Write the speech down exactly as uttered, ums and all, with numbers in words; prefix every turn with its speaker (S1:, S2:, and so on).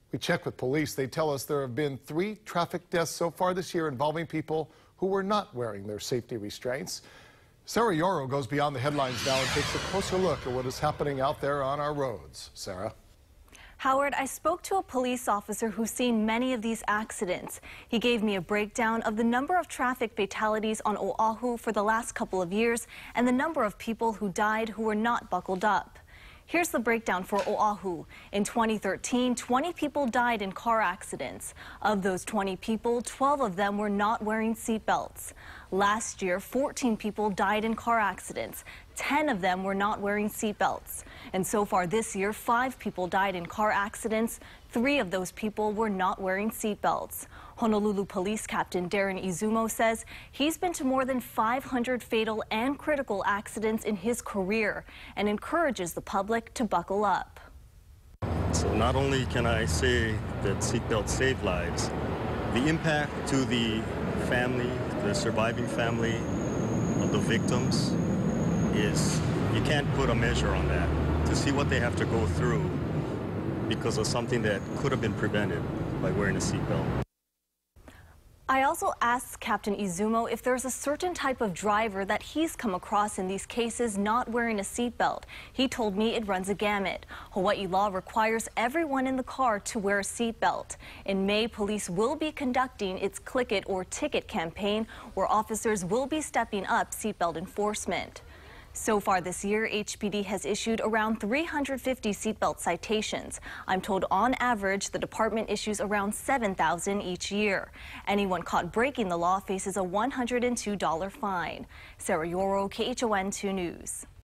S1: We checked with police. They tell us there have been three traffic deaths so far this year involving people who were not wearing their safety restraints. Sarah Yoro goes beyond the headlines now and takes a closer look at what is happening out there on our roads. Sarah?
S2: Howard, I spoke to a police officer who's seen many of these accidents. He gave me a breakdown of the number of traffic fatalities on Oahu for the last couple of years and the number of people who died who were not buckled up. Here's the breakdown for Oahu. In twenty thirteen, twenty people died in car accidents. Of those twenty people, twelve of them were not wearing seatbelts. Last year, fourteen people died in car accidents. ten of them were not wearing seatbelts. And so far this year, five people died in car accidents. Three of those people were not wearing seatbelts. Honolulu Police Captain Darren Izumo says he's been to more than five hundred fatal and critical accidents in his career and encourages the public to buckle up.
S3: So not only can I say that seatbelts save lives, the impact to the family, the surviving family of the victims is, you can't put a measure on that. To see what they have to go through because of something that could have been prevented by wearing a seatbelt.
S2: I also asked Captain Izumo if there's a certain type of driver that he's come across in these cases not wearing a seatbelt. He told me it runs a gamut. Hawaii law requires everyone in the car to wear a seatbelt. In May, police will be conducting its Click It or Ticket campaign, where officers will be stepping up seatbelt enforcement. So far this year, H P D has issued around three hundred fifty seatbelt citations. I'm told on average the department issues around seven thousand each year. Anyone caught breaking the law faces a one hundred two dollar fine. Sarah Yoro, K H O N two News.